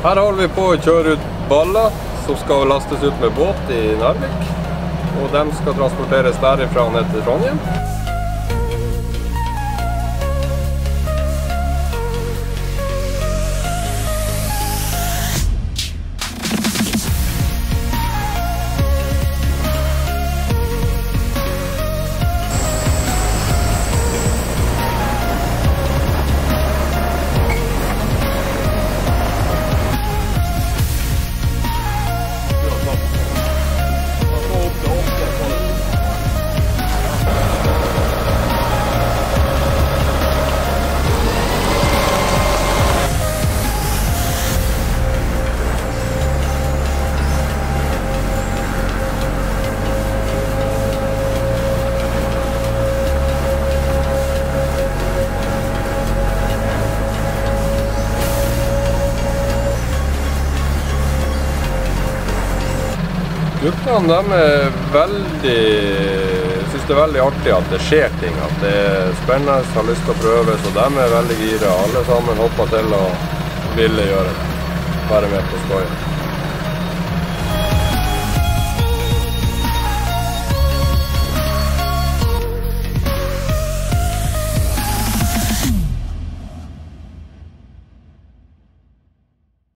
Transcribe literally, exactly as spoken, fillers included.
Her holder vi på å kjøre ut baller som skal lastes ut med båt i Narvik. Og de skal transporteres derifra ned til Trondheim. Guttene, de er veldig, synes det er veldig artig at det skjer ting, at det er spennende, har lyst til å prøve, så de er veldig gira. Alle sammen hopper til og ville gjøre det, være med på skojen.